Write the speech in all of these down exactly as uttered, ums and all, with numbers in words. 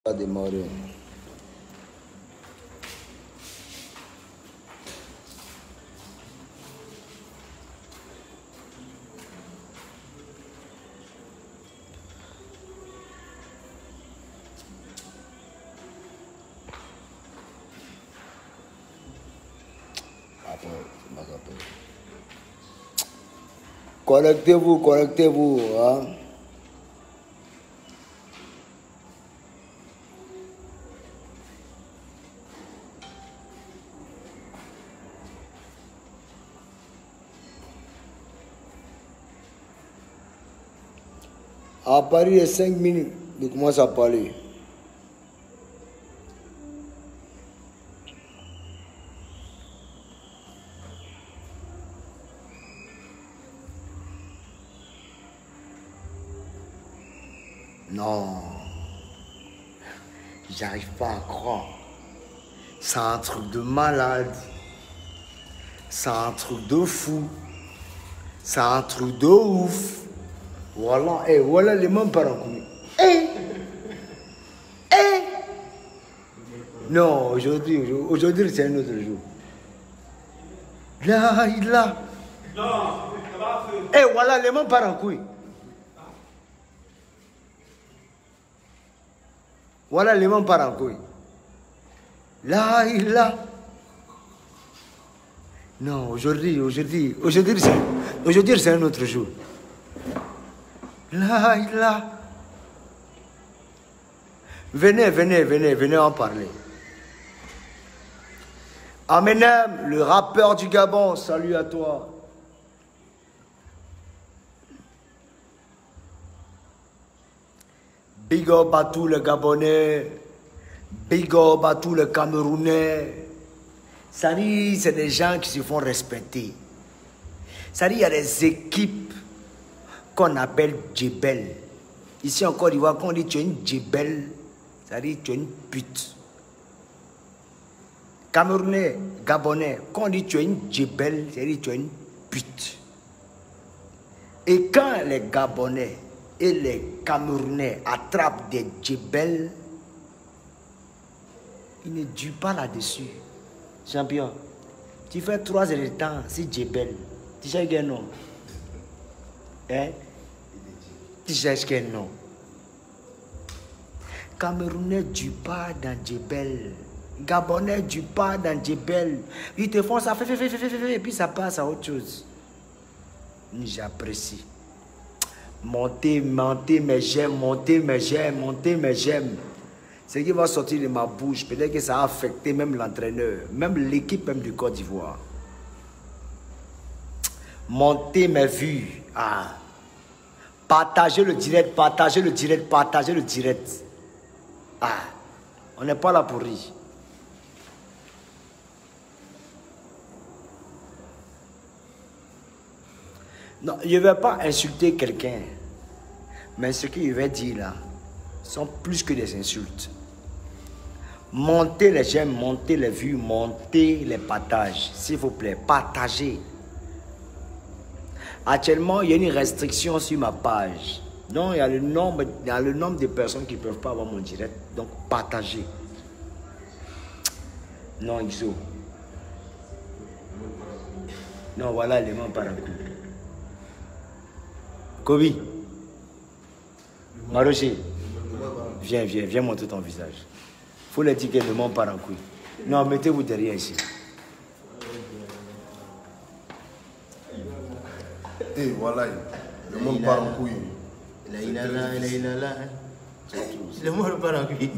A démarré. Connectez-vous, connectez-vous, hein. À Paris, il cinq minutes, je commence à parler. Non, j'arrive pas à croire. C'est un truc de malade. C'est un truc de fou. C'est un truc de ouf. Voilà, et voilà les mêmes parents. Eh, eh. Non, aujourd'hui, aujourd'hui c'est un autre jour. Là, il a. Eh, voilà les mêmes parents. Voilà les mêmes parents. Là, il a. Non, aujourd'hui, aujourd'hui, aujourd'hui, c'est aujourd'hui, c'est un autre jour. Là, il a. Venez, venez, venez, venez en parler. Amenem, le rappeur du Gabon, salut à toi. Big up à tous les Gabonais. Big up à tous les Camerounais. Ça dit, c'est des gens qui se font respecter. Ça dit, il y a des équipes qu'on appelle Djebel. Ici en Côte d'Ivoire, quand on dit tu es une Djebel, ça dit tu es une pute. Camerounais, Gabonais, quand on dit tu es une Djebel, ça dit tu es une pute. Et quand les Gabonais et les Camerounais attrapent des Djebel, ils ne durent pas là-dessus. Champion, tu fais trois heures de temps, c'est Djebel. Tu cherches quel nom? Hein? Tu cherches quel nom? Camerounais du pas dans Djebel. Gabonais du pas dans Djebel. Ils te font ça, fait, fait, fait, fait, fait, fait, et puis ça passe à autre chose. J'apprécie. Montez, montez, mais j'aime, montez, mais j'aime, montez, mais j'aime. Ce qui va sortir de ma bouche, peut-être que ça a affecté même l'entraîneur, même l'équipe même du Côte d'Ivoire. Montez mes vues. Ah. Partagez le direct, partagez le direct, partagez le direct. Ah. On n'est pas là pour rire. Non, je ne vais pas insulter quelqu'un. Mais ce que je vais dire là, sont plus que des insultes. Montez les j'aime, montez les vues, montez les partages. S'il vous plaît, partagez. Actuellement, il y a une restriction sur ma page. Donc, il y a le nombre, il y a le nombre de personnes qui ne peuvent pas avoir mon direct. Donc, partagez. Non, Iso. Non, voilà les mains par un coup. Kobi. Maroché. Viens, viens, viens montrer ton visage. Il faut les dire qu'elle ne ment pas en couille. Non, mettez-vous derrière ici. Et hey, voilà, le monde part en couille. Là, il a là, il a là, là. Le monde part en couille.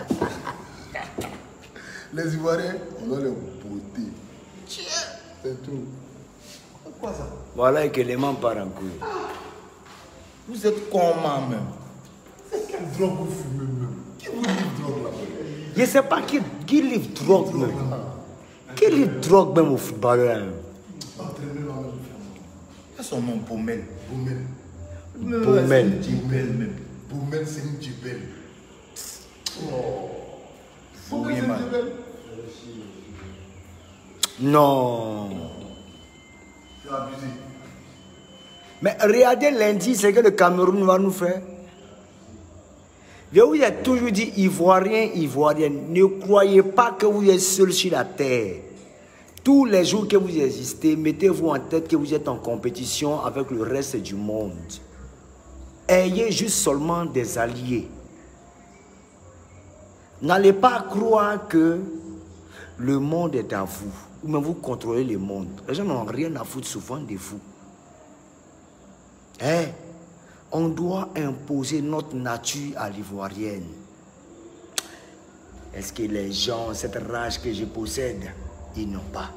Les Ivoiriens, on a les beautés. C'est tout. Quoi ça? Voilà que les membres partent en couille. Vous êtes comment même? C'est quelle drogue vous fumez même? Qui vous livre drogue là? Je ne sais pas qui, qui livre drogue même. Qui livre drogue même au footballeur. Entraîneur là même. C'est son nom, Boumel. Boumel. Boumel. Djebel même. Boumel, c'est une Djebel. Oh. Oui, man. Non. C'est abusé. Mais regardez lundi, c'est que le Cameroun va nous faire. Je vous ai toujours dit, Ivoiriens, Ivoiriennes, ne croyez pas que vous êtes seuls sur la terre. Tous les jours que vous existez, mettez-vous en tête que vous êtes en compétition avec le reste du monde. Ayez juste seulement des alliés. N'allez pas croire que le monde est à vous, ou même vous contrôlez le monde. Les gens n'ont rien à foutre souvent de vous. Hein? On doit imposer notre nature à l'ivoirienne. Est-ce que les gens, cette rage que je possède, ils n'ont pas?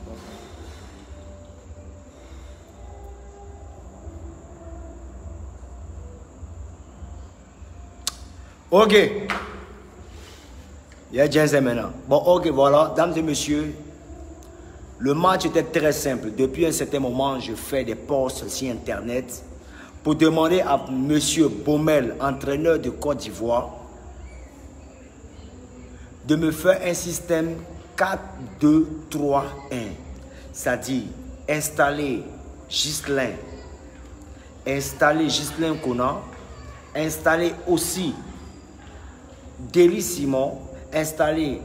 Ok. Il y a James maintenant. Bon, ok, voilà. Dames et messieurs, le match était très simple. Depuis un certain moment, je fais des posts sur Internet pour demander à M. Baumel, entraîneur de Côte d'Ivoire, de me faire un système quatre deux trois un. C'est-à-dire installer Ghislain, installer Ghislain Conan, installer aussi Dély Simon, installer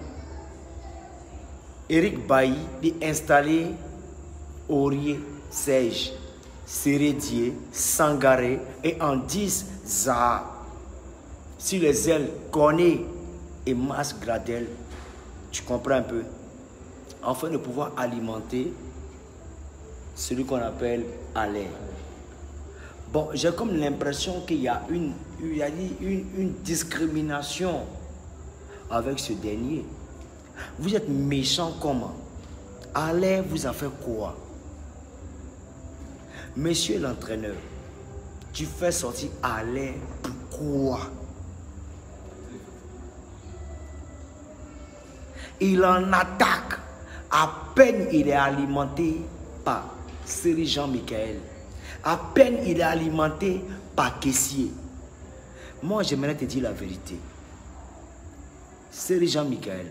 Eric Bailly, et installer Aurier Serge, Sérédier, Sangaré et en dix Zaha. Sur les ailes, Cornet et Mas Gradel, tu comprends un peu, afin de pouvoir alimenter celui qu'on appelle Alain. Bon, j'ai comme l'impression qu'il y a une, il y a une, une discrimination avec ce dernier. Vous êtes méchant comment? Alain vous a fait quoi? Monsieur l'entraîneur, tu fais sortir Alain pourquoi? Il en attaque. À peine il est alimenté par Seri Jean-Michel. À peine il est alimenté par Kessié. Moi, j'aimerais te dire la vérité. Seri Jean-Michel,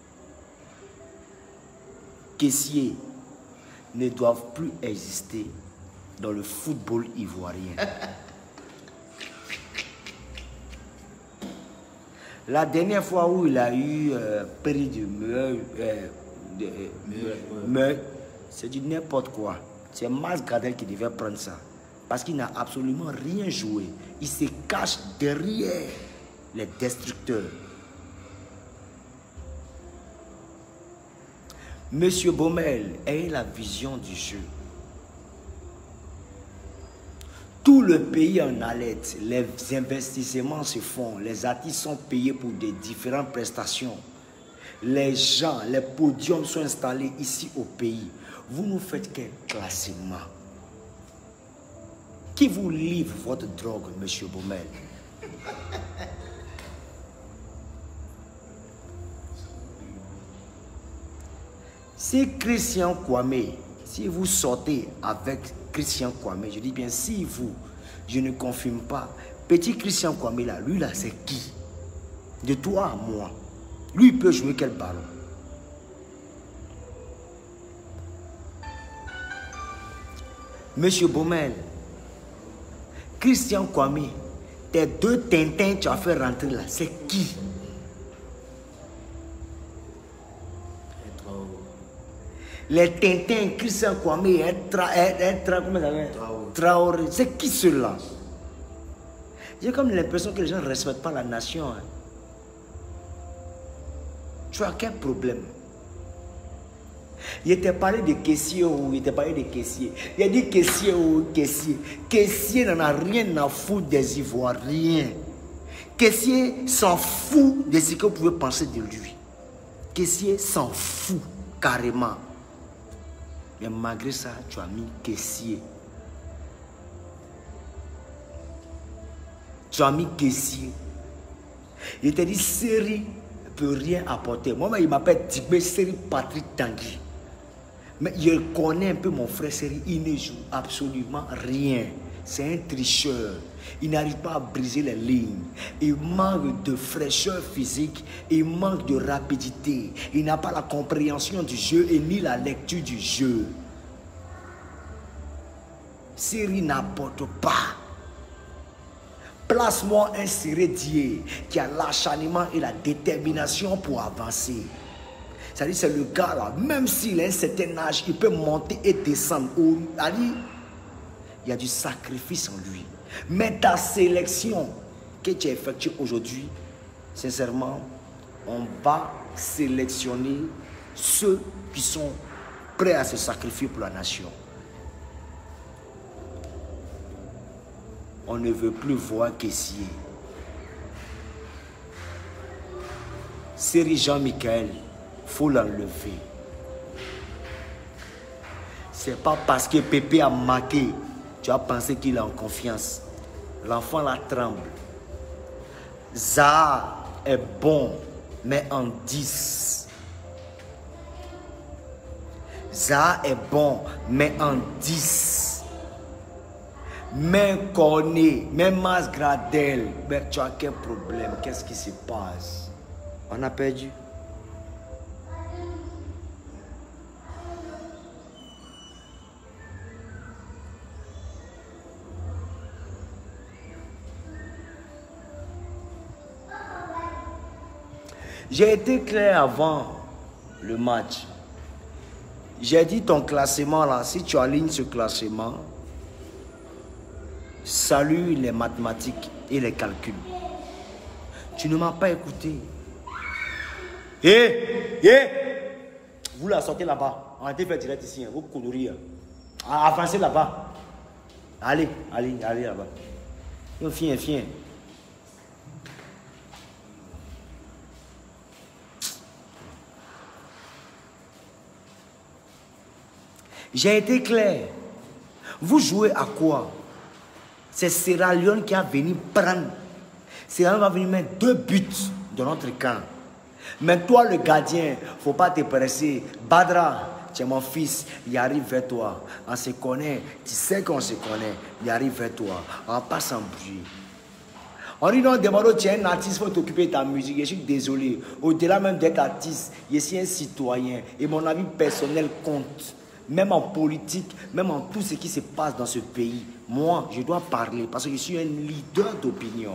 Kessié ne doivent plus exister dans le football ivoirien. La dernière fois où il a eu euh, prix de meilleur, euh, de, euh, meilleur, c'est du n'importe quoi. C'est Mas Gradel qui devait prendre ça. Parce qu'il n'a absolument rien joué. Il se cache derrière les destructeurs. Monsieur Baumel, ayez la vision du jeu. Tout le pays en alerte, les investissements se font, les artistes sont payés pour des différentes prestations. Les gens, les podiums sont installés ici au pays. Vous nous faites quel classement? Qui vous livre votre drogue, monsieur Baumel? Si Christian Kwame, si vous sortez avec Christian Kwame, je dis bien si vous, je ne confirme pas, petit Christian Kwame là, lui là c'est qui? De toi à moi. Lui il peut jouer quel ballon? Monsieur Baumel, Christian Kwame, tes deux Tintins tu as fait rentrer là, c'est qui? Les Tintins, Christian Kwame, Traoré, c'est qui ceux-là? J'ai comme l'impression que les gens ne respectent pas la nation. Hein. Tu as quel problème? Il était parlé de caissier ou il était parlé de caissier. Il a dit caissier ou caissier. Caissier n'en a rien à foutre des Ivoiriens. Caissier s'en fout de ce que vous pouvez penser de lui. Caissier s'en fout carrément. Mais malgré ça, tu as mis caissier. Tu as mis caissier. Il t'a dit Seri ne peut rien apporter. Moi, il m'appelle Tibé Seri Patrick Tanguy. Mais je connais un peu mon frère Seri. Il ne joue absolument rien. C'est un tricheur. Il n'arrive pas à briser les lignes. Il manque de fraîcheur physique. Il manque de rapidité. Il n'a pas la compréhension du jeu et ni la lecture du jeu. Seri n'apporte pas. Place-moi un Sérédier qui a l'acharnement et la détermination pour avancer. C'est-à-dire, c'est le gars là, même s'il a un certain âge, il peut monter et descendre. Il y a du sacrifice en lui. Mais ta sélection que tu as effectuée aujourd'hui, sincèrement, on va sélectionner ceux qui sont prêts à se sacrifier pour la nation. On ne veut plus voir caissier. Série Jean-Michel, il faut l'enlever. C'est pas parce que Pépé a marqué, tu as pensé qu'il est en confiance. L'enfant la tremble. Zaha est bon, mais en dix. Zaha est bon, mais en dix. Même Cornet, même Mas Gradel, mais tu as quel problème? Qu'est-ce qui se passe? On a perdu. J'ai été clair avant le match. J'ai dit ton classement là, si tu alignes ce classement, salue les mathématiques et les calculs. Tu ne m'as pas écouté. Hé, hey, hé, hey. Vous la sortez là-bas. Arrêtez de faire direct ici, hein. Vous conneries. Avancez là-bas. Allez, allez, allez là-bas. Viens, viens. J'ai été clair. Vous jouez à quoi? C'est Sierra Leone qui a venu prendre. Sierra Leone va venir mettre deux buts dans notre camp. Mais toi, le gardien, il ne faut pas te presser. Badra, tu es mon fils, il arrive vers toi. On se connaît, tu sais qu'on se connaît. Il arrive vers toi. On ne va pas s'embrouiller. On dit non, Demaro, tu es un artiste, il faut t'occuper de ta musique. Je suis désolé. Au-delà même d'être artiste, je suis un citoyen. Et mon avis personnel compte. Même en politique, même en tout ce qui se passe dans ce pays. Moi, je dois parler parce que je suis un leader d'opinion.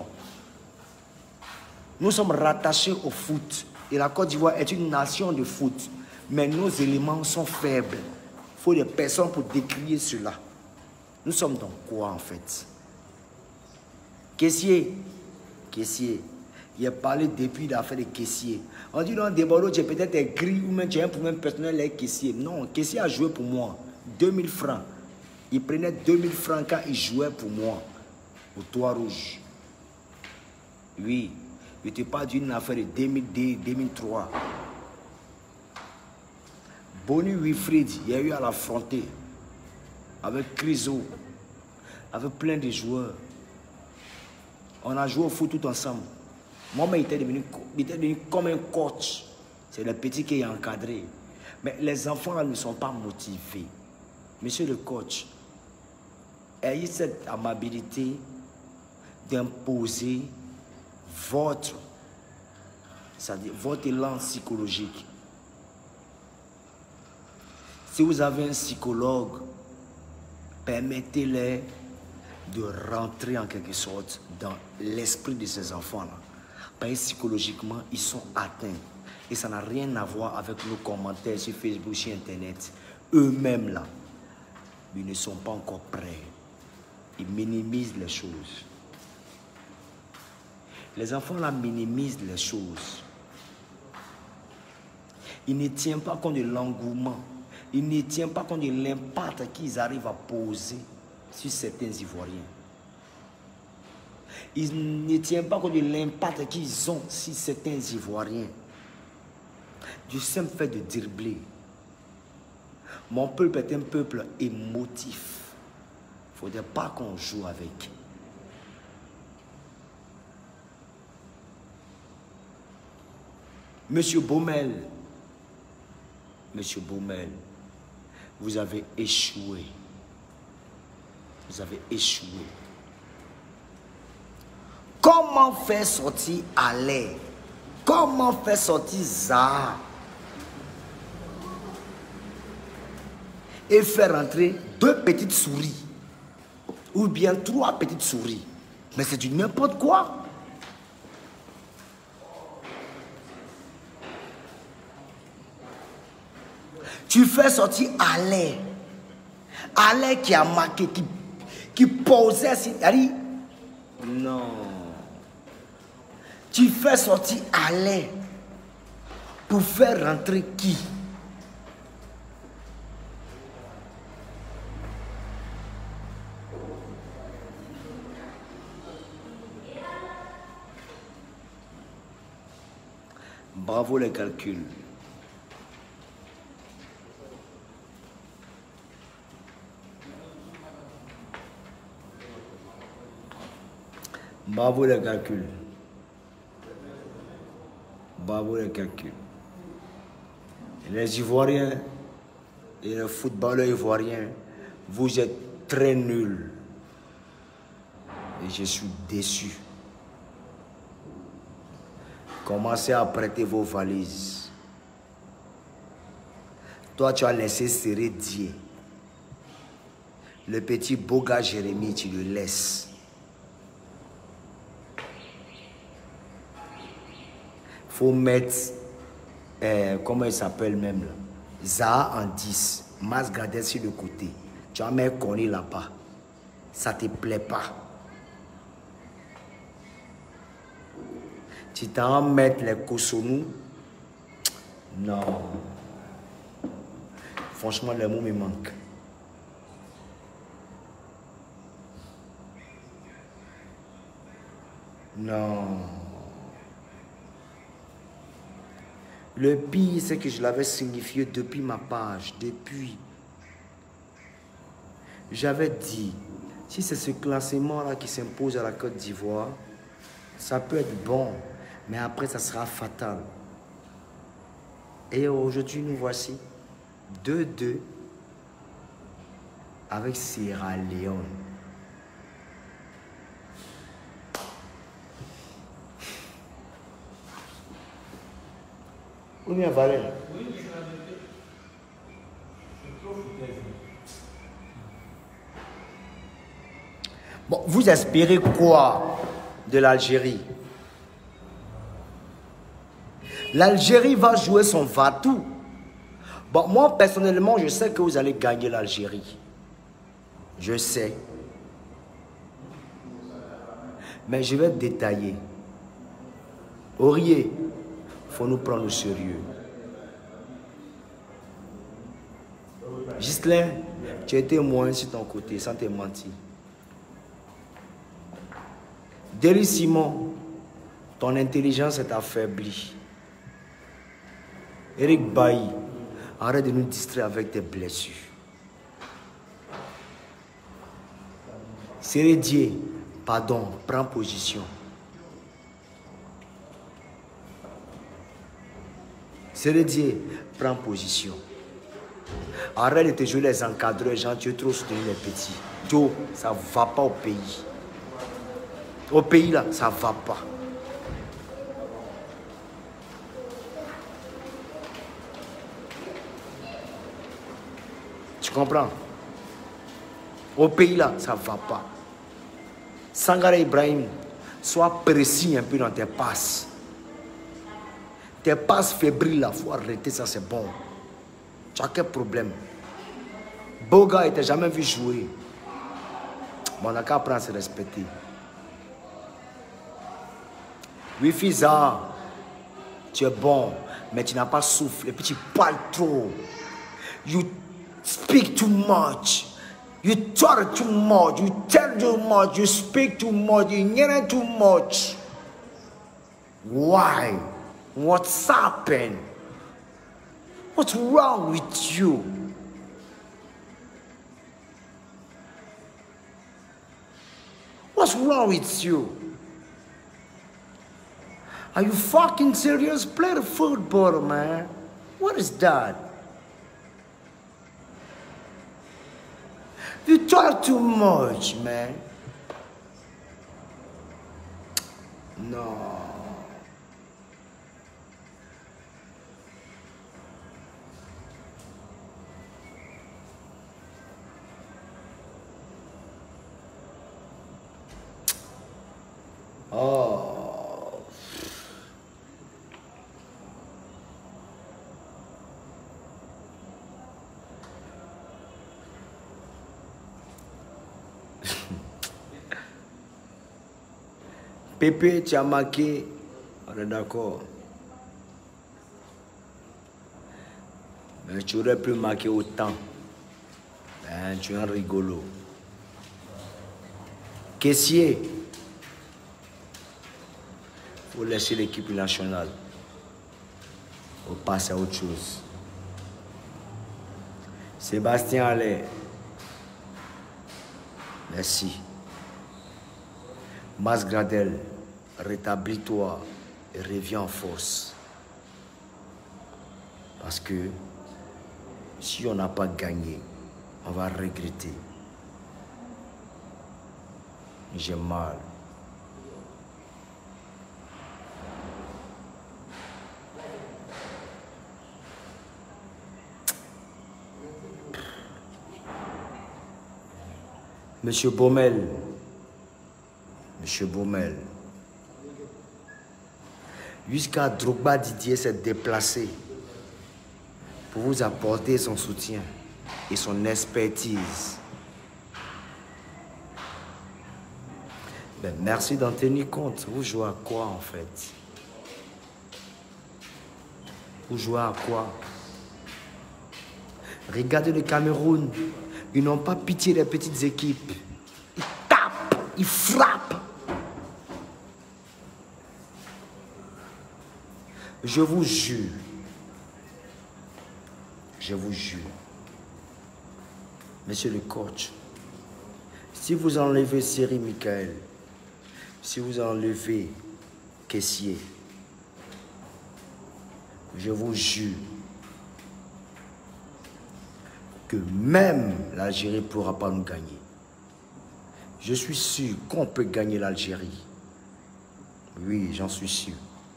Nous sommes rattachés au foot. Et la Côte d'Ivoire est une nation de foot. Mais nos éléments sont faibles. Il faut des personnes pour décrier cela. Nous sommes dans quoi en fait? Caissier. Caissier. Il a parlé depuis l'affaire des caissiers. On dit non, Deboro, tu es peut-être gris ou même tu as un problème personnel avec caissier. Non, caissier a joué pour moi. deux mille francs. Il prenait deux mille francs quand il jouait pour moi. Au Toit Rouge. Oui. Je ne te parle d'une affaire de deux mille deux, deux mille trois. Bonnie Wilfried, il y a eu à l'affronter. Avec Criso. Avec plein de joueurs. On a joué au foot tout ensemble. Moi, il était devenu, il était devenu comme un coach. C'est le petit qui est encadré. Mais les enfants là ne sont pas motivés. Monsieur le coach, ayez cette amabilité d'imposer votre, c'est-à-dire votre élan psychologique. Si vous avez un psychologue, permettez-les de rentrer en quelque sorte dans l'esprit de ces enfants-là. Parce que psychologiquement, ils sont atteints. Et ça n'a rien à voir avec nos commentaires sur Facebook, sur Internet. Eux-mêmes, là, ils ne sont pas encore prêts. Ils minimisent les choses. Les enfants, là, minimisent les choses. Ils ne tiennent pas compte de l'engouement. Ils ne tiennent pas compte de l'impact qu'ils arrivent à poser sur certains Ivoiriens. Ils ne tiennent pas compte de l'impact qu'ils ont sur certains Ivoiriens. Du simple fait de dribbler. Mon peuple est un peuple émotif. Il ne faudrait pas qu'on joue avec. Monsieur Baumel, Monsieur Baumel, vous avez échoué. Vous avez échoué. Comment faire sortir Alain? Comment faire sortir Zaha? Et faire entrer deux petites souris. Ou bien trois petites souris. Mais c'est du n'importe quoi. Tu fais sortir Alain. Alain qui a marqué, qui, qui posait, c'est-à-dire, non. Tu fais sortir Alain pour faire rentrer qui? Bravo les calculs. Bravo les calculs. Bravo les calculs. Les Ivoiriens et les footballeurs ivoiriens, vous êtes très nuls. Et je suis déçu. Commencez à prêter vos valises. Toi, tu as laissé serrer Dieu. Le petit beau gars Jérémie, tu le laisses. Faut mettre, euh, comment il s'appelle même là, Zaha en dix, Mas Gardel sur le côté. Tu as mis Conny là-bas. Ça te plaît pas. Tu t'en mettre les Kosonou. Non. Franchement, les mots me manquent. Non. Le pire, c'est que je l'avais signifié depuis ma page, depuis. J'avais dit, si c'est ce classement-là qui s'impose à la Côte d'Ivoire, ça peut être bon, mais après, ça sera fatal. Et aujourd'hui, nous voici deux deux avec Sierra Leone. Où est Valère? Oui, je suis là. Bon, vous espérez quoi de l'Algérie? L'Algérie va jouer son va-tout. Bon, moi, personnellement, je sais que vous allez gagner l'Algérie. Je sais. Mais je vais détailler. Aurier, il faut nous prendre au sérieux. Ghislain, tu étais moins sur ton côté, sans te mentir. Déry Simon, ton intelligence est affaiblie. Eric Bailly, arrête de nous distraire avec tes blessures. Sérédier, pardon, prends position. Sérédier, prends position. Arrête de te jouer les encadreurs, gens, tu es trop soutenu les petits. Joe, ça ne va pas au pays. Au pays là, ça ne va pas. Tu comprends? Au pays là, ça ne va pas. Sangare Ibrahim, sois précis un peu dans tes passes. Tes passes fébriles là, il faut arrêter ça, c'est bon. Tu as quel problème? Boga, il t'a jamais vu jouer. Bon, on n'a qu'à apprendre à se respecter. Oui, Fiza, tu es bon, mais tu n'as pas souffle. Et puis tu parles trop. You speak too much. You talk too much. You tell too much. You speak too much. You hear too much. Why? What's happened? What's wrong with you? What's wrong with you? Are you fucking serious? Play the football, man. What is that? You talk too much, man. No. Pépé, tu as marqué. On est d'accord. Mais tu aurais pu marquer autant. Ben, tu es un rigolo. Caissier. Il faut laisser l'équipe nationale. Il faut passer à autre chose. Sébastien Allais. Merci. Mas Gradel, rétablis-toi et reviens en force. Parce que si on n'a pas gagné, on va regretter. J'ai mal. Monsieur Baumel, Monsieur Baumel, jusqu'à Drogba Didier s'est déplacé pour vous apporter son soutien et son expertise. Ben, merci d'en tenir compte. Vous jouez à quoi en fait? Vous jouez à quoi? Regardez le Cameroun. Ils n'ont pas pitié des petites équipes. Ils tapent, ils frappent. Je vous jure, je vous jure, monsieur le coach, si vous enlevez Seri Michael, si vous enlevez Caissier, je vous jure que même l'Algérie ne pourra pas nous gagner. Je suis sûr qu'on peut gagner l'Algérie. Oui, j'en suis sûr.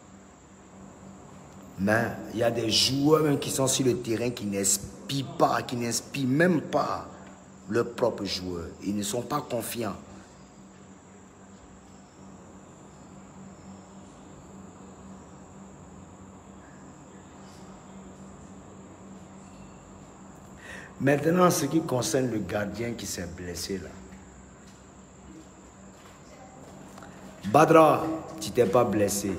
Mais il y a des joueurs même qui sont sur le terrain qui n'inspirent pas, qui n'inspirent même pas leurs propres joueurs. Ils ne sont pas confiants. Maintenant, ce qui concerne le gardien qui s'est blessé là. Badra, tu t'es pas blessé.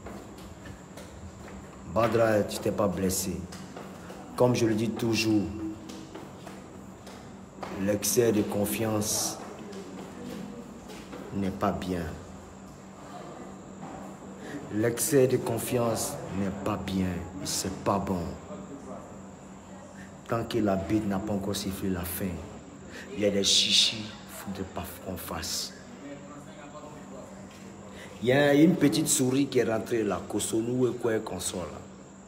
Badra, tu t'es pas blessé. Comme je le dis toujours, l'excès de confiance n'est pas bien. L'excès de confiance n'est pas bien. C'est pas bon. Tant que la bête n'a pas encore sifflé la fin, il y a des chichis, il ne faudrait pas qu'on fasse. Il y a une petite souris qui est rentrée là, Kosonou et quoi qu'on soit là.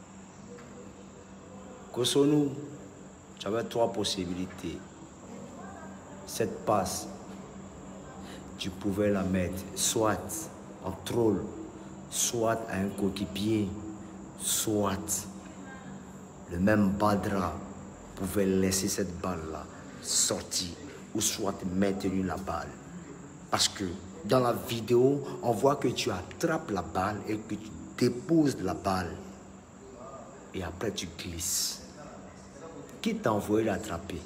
Kosonou, tu avais trois possibilités. Cette passe, tu pouvais la mettre soit en troll, soit à un coéquipier, soit le même Badra pouvait laisser cette balle-là sortir ou soit maintenir la balle. Parce que dans la vidéo, on voit que tu attrapes la balle et que tu déposes la balle. Et après, tu glisses. Qui t'a envoyé l'attraper?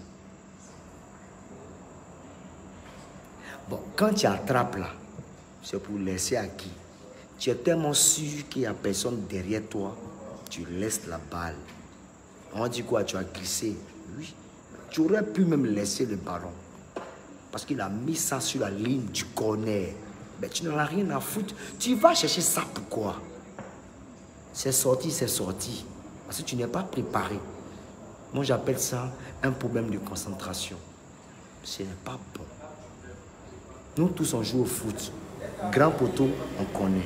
Bon, quand tu attrapes là, c'est pour laisser à qui? Tu es tellement sûr qu'il n'y a personne derrière toi, tu laisses la balle. On dit quoi? Tu as glissé? Oui. Tu aurais pu même laisser le ballon. Parce qu'il a mis ça sur la ligne du corner. Mais tu n'en as rien à foutre. Tu vas chercher ça pourquoi? C'est sorti, c'est sorti. Parce que tu n'es pas préparé. Moi, j'appelle ça un problème de concentration. Ce n'est pas bon. Nous tous, on joue au foot. Grand poteau, on connaît.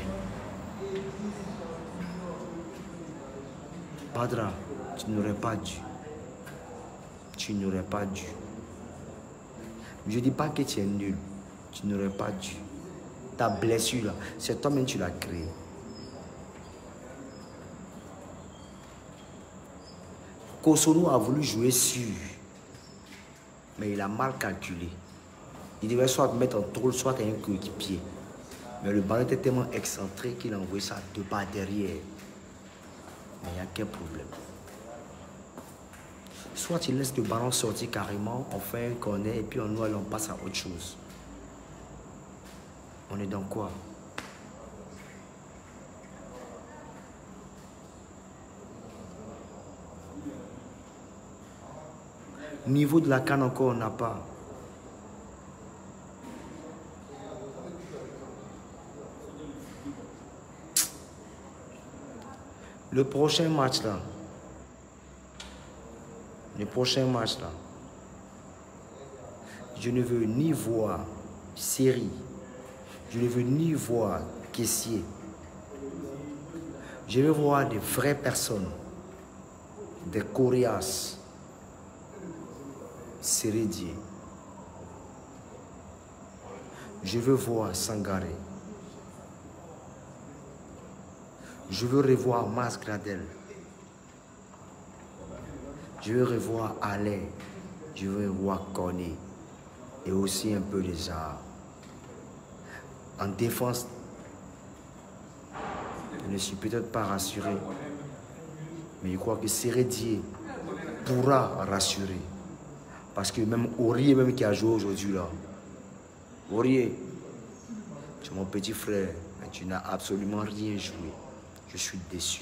Badra, tu n'aurais pas dû. Tu n'aurais pas dû. Je ne dis pas que tu es nul. Tu n'aurais pas dû. Ta blessure là, c'est toi-même qui l'as créée. Kosonou a voulu jouer sûr. Mais il a mal calculé. Il devait soit mettre en troll, soit un coéquipier. Mais le ballon était tellement excentré qu'il a envoyé ça deux pas derrière. Mais il n'y a qu'un problème. Soit il laisse le ballon sortir carrément, on fait un corner et puis on nous on passe à autre chose. On est dans quoi? Niveau de la CAN encore, on n'a pas. Le prochain match là, le prochain match là, je ne veux ni voir série, je ne veux ni voir caissier. Je veux voir des vraies personnes, des coriaces, Sérédier. Je veux voir Sangaré. Je veux revoir Mas Gradel. Je veux revoir Alain. Je veux revoir Corné. Et aussi un peu les arts. En défense, je ne suis peut-être pas rassuré. Mais je crois que Sérédier pourra rassurer. Parce que même Aurier, même qui a joué aujourd'hui là, Aurier, c'est mon petit frère, mais tu n'as absolument rien joué. Je suis déçu.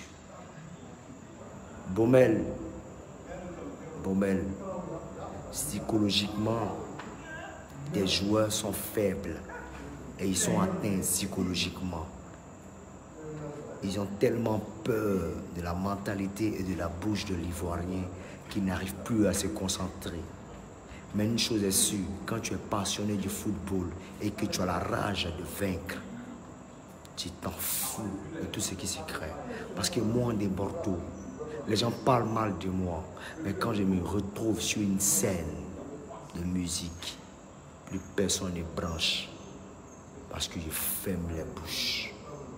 Baumel, Baumel, psychologiquement, des joueurs sont faibles et ils sont atteints psychologiquement. Ils ont tellement peur de la mentalité et de la bouche de l'Ivoirien qu'ils n'arrivent plus à se concentrer. Mais une chose est sûre, quand tu es passionné du football et que tu as la rage de vaincre, tu t'en fous de tout ce qui se crée. Parce que moi, des Bordeaux, les gens parlent mal de moi. Mais quand je me retrouve sur une scène de musique, plus personne ne branche. Parce que je ferme les bouches.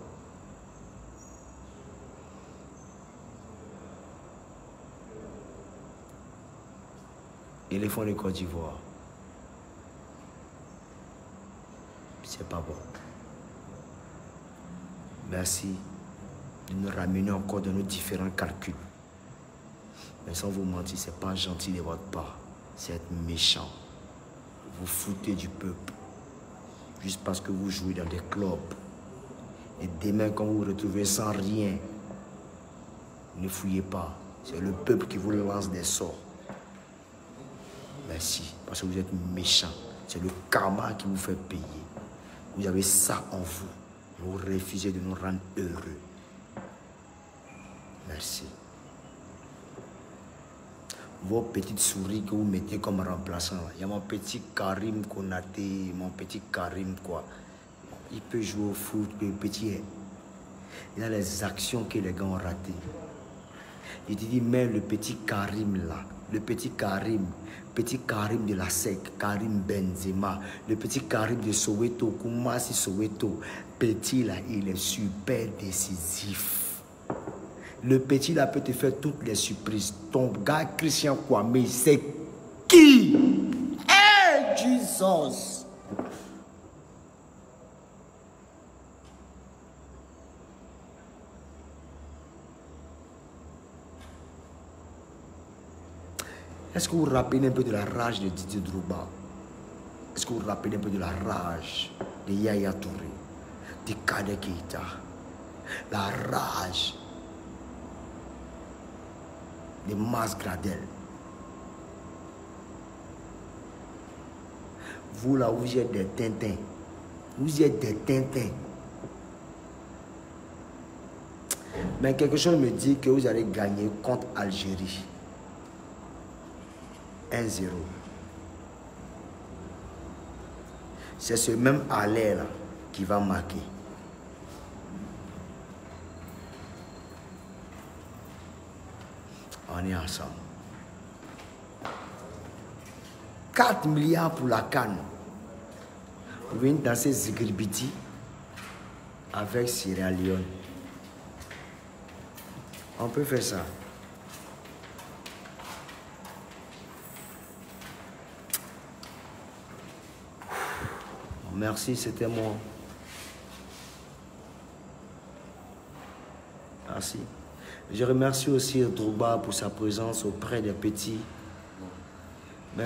Éléphant de Côte d'Ivoire. C'est pas bon. Merci de nous ramener encore dans nos différents calculs. Mais sans vous mentir, c'est pas gentil de votre part. C'est être méchant. Vous foutez du peuple. Juste parce que vous jouez dans des clubs. Et demain, quand vous vous retrouvez sans rien, ne fouillez pas. C'est le peuple qui vous lance des sorts. Merci, parce que vous êtes méchant. C'est le karma qui vous fait payer. Vous avez ça en vous. Vous refusez de nous rendre heureux. Merci. Vos petites souris que vous mettez comme remplaçant. Il y a mon petit Karim Konaté, mon petit Karim quoi. Il peut jouer au foot, le petit. Il a les actions que les gars ont ratées. Il te dit, mais le petit Karim là, le petit Karim, petit Karim de la S E C, Karim Benzema, le petit Karim de Soweto, Koumassi Soweto, petit là, il est super décisif. Le petit là peut te faire toutes les surprises. Ton gars Christian Kwame, c'est qui? Hey, Jesus! Est-ce que vous vous rappelez un peu de la rage de Didier Drogba? Est-ce que vous vous rappelez un peu de la rage de Yaya Touré, de Kader Keita? La rage de Mas Gradel. Vous là, vous êtes des Tintins. Vous êtes des Tintins. Mais quelque chose me dit que vous allez gagner contre Algérie. un zéro. C'est ce même aller là qui va marquer. On est ensemble. quatre milliards pour la CAN. Vous venez danser Zigribiti avec Sierra Leone. On peut faire ça. Merci, c'était moi. Merci. Je remercie aussi Drogba pour sa présence auprès des petits. Mais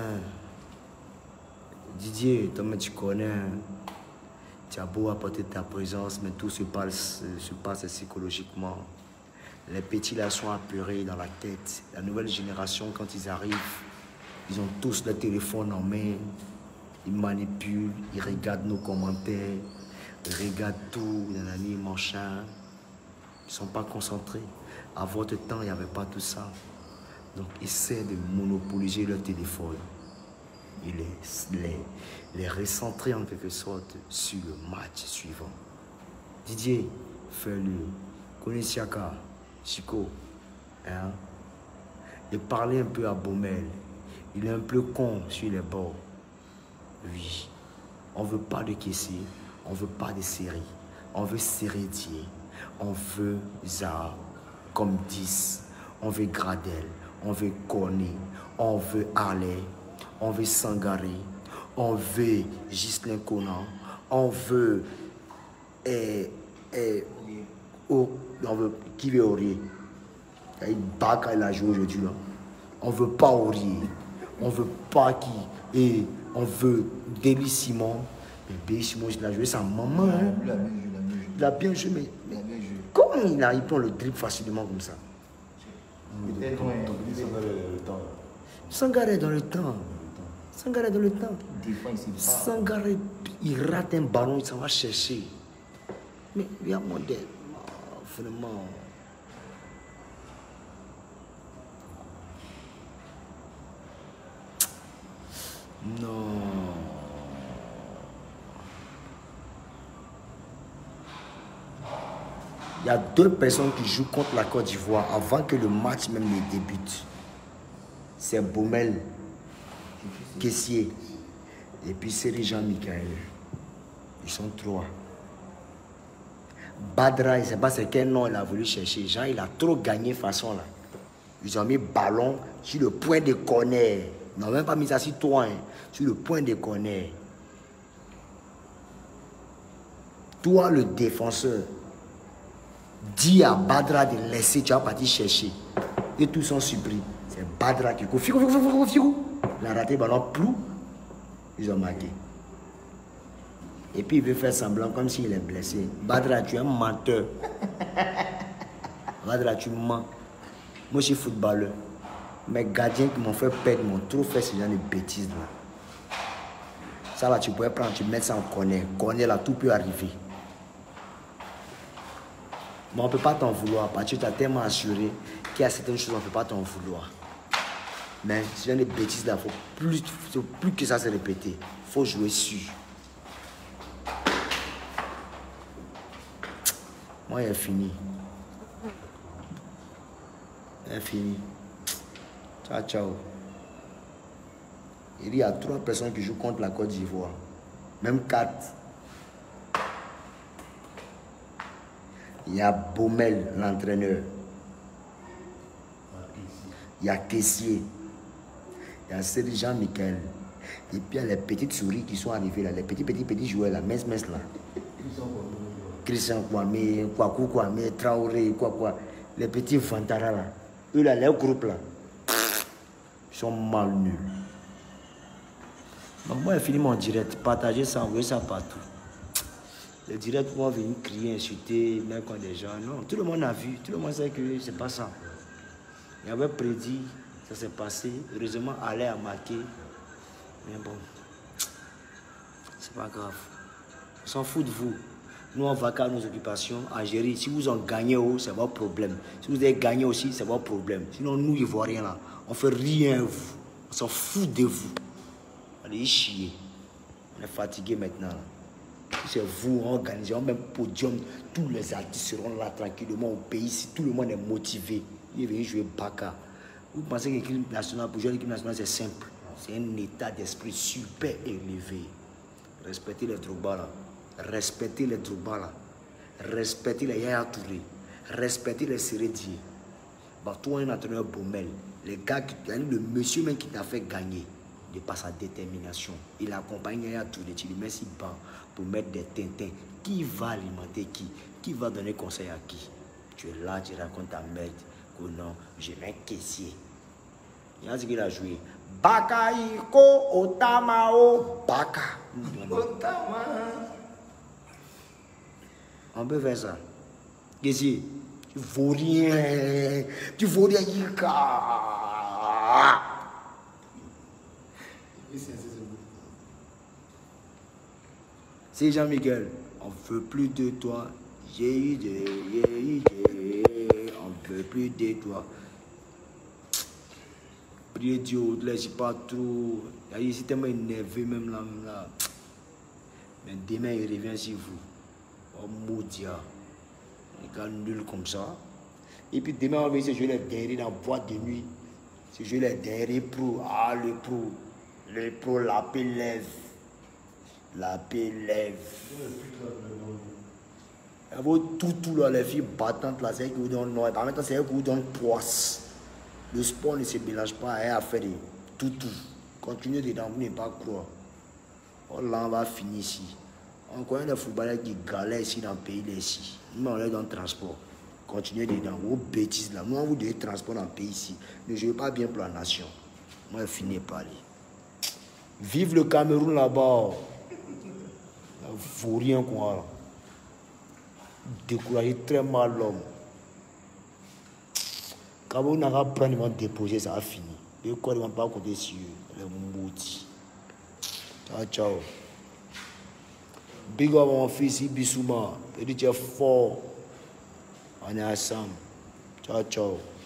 Didier, toi, tu connais, tu as beau apporter ta présence, mais tout se passe, se passe psychologiquement. Les petits là sont apeurés dans la tête. La nouvelle génération, quand ils arrivent, Ils ont tous le téléphone en main. Ils manipulent, ils regardent nos commentaires, ils regardent tout, nanani, machin. Ils ne sont pas concentrés. À votre temps, il n'y avait pas tout ça. Donc, essaient de monopoliser leur téléphone. Et les, les, les recentrer en quelque sorte sur le match suivant. Didier, fais-le. Konesiaka, Chico, hein? Et parler un peu à Baumel. Il est un peu con sur les bords. Oui, on ne veut pas de caissier, on ne veut pas de série, on veut Sérédier, on veut Zaha, comme dix, on veut Gradel, on veut Cornet, on veut Harley, on veut Sangaré, on veut Ghislain Conan, on veut eh, eh, oh, on veut qui veut Aurier. Il y a une bac à joué aujourd'hui. On ne veut pas Aurier, on ne veut pas qui. Et on veut Déby Simon. Mais Déby Simon, il a joué sa maman. Hein. Il a bien joué, mais, mais comment il, a, il prend le dribble facilement comme ça? Sangaré dans le temps. Sangaré dans le temps. Sangaré, il rate un ballon, il s'en va chercher. Mais il y a mon dé. Vraiment. Non. Il y a deux personnes qui jouent contre la Côte d'Ivoire avant que le match même ne débute. C'est Baumel, Kessié et puis c'est Jean-Michel. Ils sont trois. Badra, je ne sais pas c'est quel nom il a voulu chercher. Jean, il a trop gagné façon là. Ils ont mis ballon sur le point de corner. Ils n'ont même pas mis ça sur toi, hein, sur le point de corner. Toi, le défenseur, dis à Badra de laisser, tu vas partir chercher. Et tous sont surpris. C'est Badra qui court. Figo, figo, figo, figo. Il a raté le ballon, plou. Ils ont marqué. Et puis il veut faire semblant comme s'il est blessé. Badra, tu es un menteur. Badra, tu mens. Moi, je suis footballeur. Mes gardiens qui m'ont fait perdre m'ont trop fait ce genre de bêtises là. Ça là, tu pourrais prendre, tu mets ça en corner. Corner là, tout peut arriver. Mais on ne peut pas t'en vouloir parce que tu as tellement assuré qu'il y a certaines choses, on ne peut pas t'en vouloir. Mais ce genre de bêtises là, il faut plus, faut plus que ça se répète. Il faut jouer sûr. Moi, il est fini. Il est fini. Ciao, ciao. Il y a trois personnes qui jouent contre la Côte d'Ivoire. Même quatre. Il y a Baumel, l'entraîneur. Il y a Kessié. Il y a Cédric Jean-Michel. Et puis il y a les petites souris qui sont arrivées là. Les petits, petits, petits joueurs là. Mince, mince là. Christian Kwame, Kwaku Kwame, Traoré, quoi, quoi. Les petits Vantara là. Eux là, leur groupe là. Ils sont mal nuls. Donc moi, j'ai fini mon direct. Partagez ça, envoyez ça partout. Le direct, moi, venir crier, insulter, même quand des gens. Non, tout le monde a vu. Tout le monde sait que c'est pas ça. Il avait prédit, ça s'est passé. Heureusement, Alain a marqué. Mais bon, c'est pas grave. On s'en fout de vous. Nous, on va qu'à nos occupations. Algérie, si vous en gagnez, c'est votre problème. Si vous avez gagné aussi, c'est votre problème. Sinon, nous, Ivoiriens, là, on fait rien, vous. On s'en fout de vous. Allez y chier. On est fatigué maintenant. C'est vous, on organise, on met podium. Tous les artistes seront là tranquillement au pays. Si tout le monde est motivé, il vient jouer Baka. Vous pensez que l'équipe nationale, pour jouer l'équipe nationale, c'est simple. C'est un état d'esprit super élevé. Respectez les Drogba là. Respectez les Drogba là. Respectez les Yaya Touré. Respectez les Sérédier. Bah, toi, un entraîneur Baumel, les gars, le monsieur même qui t'a fait gagner, de par sa détermination, il accompagne Yaya Touré, tu lui mets si bas pour mettre des tintins. Qui va alimenter qui? Qui va donner conseil à qui? Tu es là, tu racontes ta merde. Oh non, je vais caissier. Il y a ce qu'il a joué. Baka Iko Otamao Baka. Otama. On peut faire ça. Caissier, tu vaux rien. Tu vaux rien, Ika. C'est Jean-Miguel. On veut plus de toi. J'ai eu de, j'ai eu de, on veut plus de toi. Priez Dieu, là, je sais pas trop. Il est tellement énervé même là, même là. Mais demain, il revient sur vous. Oh maudit. Il est nul comme ça. Et puis demain, on va essayer de jouer les derrière dans la boîte de nuit. C'est jouer les derrière pro. Ah, le pro. Le pro, la paix lève. La paix lève. Il faut tout, tout là, les filles battantes là, c'est elles qui vous donnent noir. En même temps, c'est elles qui vous donnent poisse. Le sport ne se mélange pas à faire de tout, tout. Continuez dedans, vous n'êtes pas croire. Oh là, on va finir ici. On connaît des footballeurs qui galèrent ici dans le pays ici. Nous, on est dans le transport. Continuez dedans, vos bêtises là. Nous, on vous donne le transport dans le pays ici. Ne jouez pas bien pour la nation. Moi, je finis par aller. Vive le Cameroun là-bas. Il ne faut rien quoi. Décourager très mal l'homme. Quand vous n'avez pas prendre, ils vont déposer, ça va finir. Les corps ne vont pas compter sur les maudits. Ciao, ciao. Big up mon fils, Ibisouma. Il dit tu es fort. On est ensemble. Ciao, ciao.